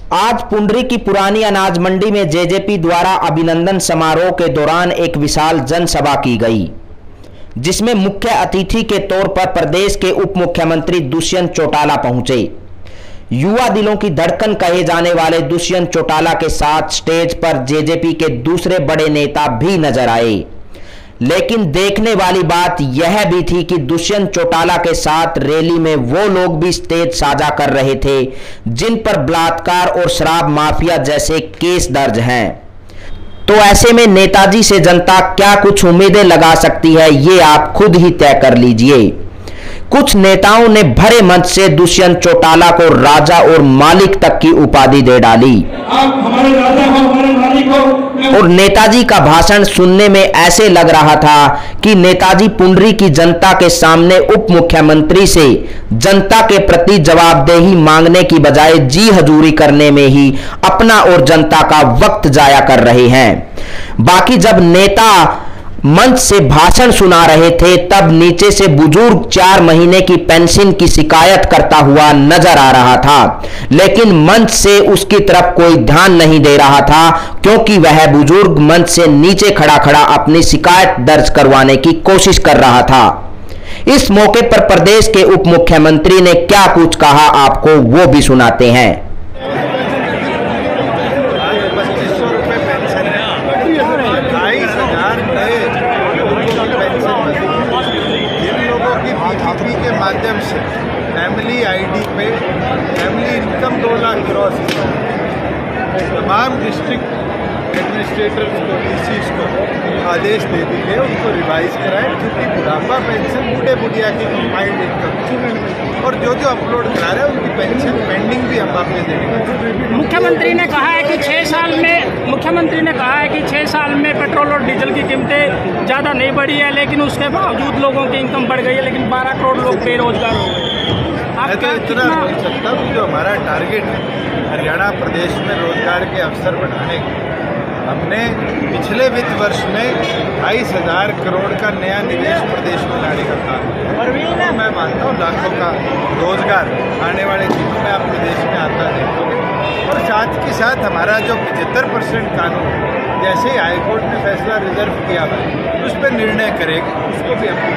आज पुंडरी की पुरानी अनाज मंडी में जेजेपी द्वारा अभिनंदन समारोह के दौरान एक विशाल जनसभा की गई, जिसमें मुख्य अतिथि के तौर पर प्रदेश के उप मुख्यमंत्री दुष्यंत चौटाला पहुंचे। युवा दिलों की धड़कन कहे जाने वाले दुष्यंत चौटाला के साथ स्टेज पर जेजेपी के दूसरे बड़े नेता भी नजर आए। लेकिन देखने वाली बात यह भी थी कि दुष्यंत चौटाला के साथ रैली में वो लोग भी स्टेज साझा कर रहे थे जिन पर बलात्कार और शराब माफिया जैसे केस दर्ज हैं। तो ऐसे में नेताजी से जनता क्या कुछ उम्मीदें लगा सकती है, ये आप खुद ही तय कर लीजिए। कुछ नेताओं ने भरे मंच से दुष्यंत चौटाला को राजा और मालिक तक की उपाधि दे डाली। आप हमारे राजा हो, हमारे मालिक हो। और नेताजी का भाषण सुनने में ऐसे लग रहा था कि नेताजी पुंडरी की जनता के सामने उप मुख्यमंत्री से जनता के प्रति जवाबदेही मांगने की बजाय जी हजूरी करने में ही अपना और जनता का वक्त जाया कर रहे हैं। बाकी जब नेता मंच से भाषण सुना रहे थे तब नीचे से बुजुर्ग 4 महीने की पेंशन की शिकायत करता हुआ नजर आ रहा था, लेकिन मंच से उसकी तरफ कोई ध्यान नहीं दे रहा था, क्योंकि वह बुजुर्ग मंच से नीचे खड़ा खड़ा अपनी शिकायत दर्ज करवाने की कोशिश कर रहा था। इस मौके पर प्रदेश के उप मुख्यमंत्री ने क्या कुछ कहा, आपको वो भी सुनाते हैं। के माध्यम से फैमिली आईडी पे फैमिली इनकम 2 लाख क्रॉस तमाम डिस्ट्रिक्ट एडमिनिस्ट्रेटर्स को डीसीज को आदेश दे दिए, उनको रिवाइज कराए, क्योंकि बुढ़ापा पेंशन बूढ़े बुढ़िया की कंबाइंड इनकम और जो अपलोड करा रहे हैं उनकी पेंशन पेंडिंग भी हम वापस देंगे। मुख्यमंत्री ने कहा है कि 6 साल में पेट्रोल और डीजल की कीमतें ज़्यादा नहीं बढ़ी है, लेकिन उसके बावजूद लोगों की इनकम बढ़ गई है, लेकिन 12 करोड़ लोग बेरोजगार हो गए। मैं तो इतना बोल सकता हूँ, जो हमारा टारगेट है हरियाणा प्रदेश में रोजगार के अवसर बढ़ाने का, हमने पिछले वित्त वर्ष में 22,000 करोड़ का नया निवेश प्रदेश में लाने का काम किया। मैं मानता हूँ लाखों का रोजगार आने वाले दिनों में आप प्रदेश में आता देखोगे। और साथ के साथ हमारा जो 75% कानून, जैसे ही हाईकोर्ट ने फैसला रिजर्व किया हुआ उस पर निर्णय करेगा, उसको भी हम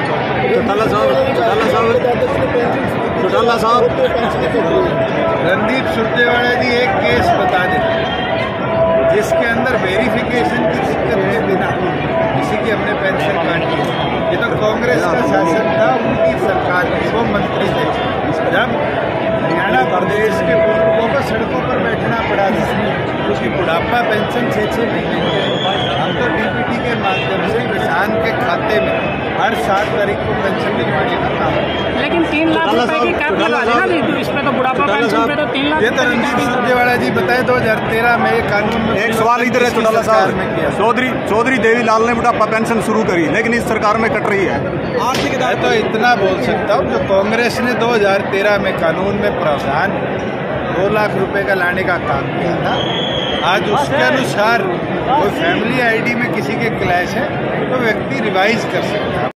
चौटाला साहब रणदीप सुरजेवाला जी एक केस बता दें जिसके अंदर वेरिफिकेशन की दिक्कत के बिना किसी की हमने पेंशन काटी। ये तो कांग्रेस का शासन था, उनकी सरकार में वो मंत्री थे जब हरियाणा प्रदेश के बुजुर्गों को सड़कों पर बैठना पड़ा था, उसकी बुढ़ापा पेंशन 6-6 महीने। हम तो डीपीटी के माध्यम से किसान के खाते में हर 7 तारीख को पेंशन भिजवाने का काम। लेकिन 3 लाख रुपए की कैप लगा देना भी, तो इसमें तो बुढ़ापा पेंशन पे तो 3 लाख। ये तो रणदीप सुरजेवाला जी बताए 2013 में ये कानून में। एक सवाल इधर है चौटाला साहब में किया, चौधरी देवीलाल ने बुढ़ापा पेंशन शुरू करी, लेकिन इस सरकार में कट रही है। मैं तो इतना बोल सकता हूँ, जो कांग्रेस ने 2013 में कानून में प्रावधान 2 लाख रुपए का लाने का काम किया था, आज उसके अनुसार कोई फैमिली आईडी में किसी के क्लैश है तो व्यक्ति रिवाइज कर सकता है।